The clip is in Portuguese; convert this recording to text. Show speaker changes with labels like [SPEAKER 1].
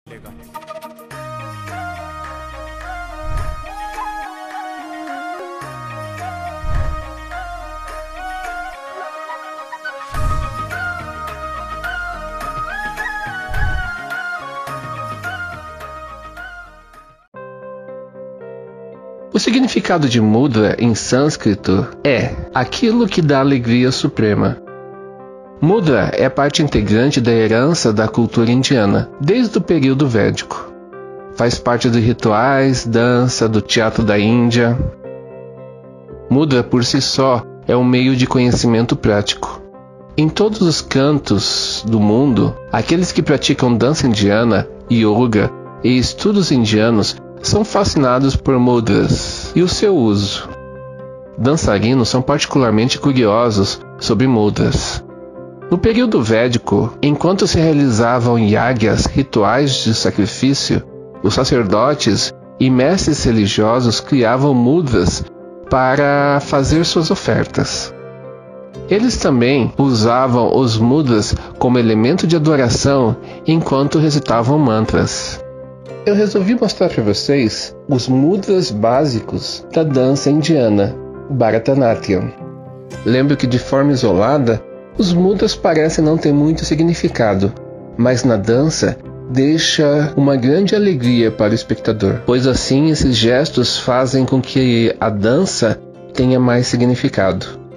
[SPEAKER 1] Legal.
[SPEAKER 2] O significado de mudra em sânscrito é aquilo que dá alegria suprema. Mudra é parte integrante da herança da cultura indiana, desde o período védico. Faz parte dos rituais, dança, do teatro da Índia. Mudra por si só é um meio de conhecimento prático. Em todos os cantos do mundo, aqueles que praticam dança indiana, yoga e estudos indianos são fascinados por mudras e o seu uso. Dançarinos são particularmente curiosos sobre mudras. No período védico, enquanto se realizavam yagyas, rituais de sacrifício, os sacerdotes e mestres religiosos criavam mudras para fazer suas ofertas. Eles também usavam os mudras como elemento de adoração enquanto recitavam mantras. Eu resolvi mostrar para vocês os mudras básicos da dança indiana, Bharatanatyam. Lembro que de forma isolada, os mudras parecem não ter muito significado, mas na dança deixa uma grande alegria para o espectador, pois assim esses gestos fazem com que a dança tenha mais significado.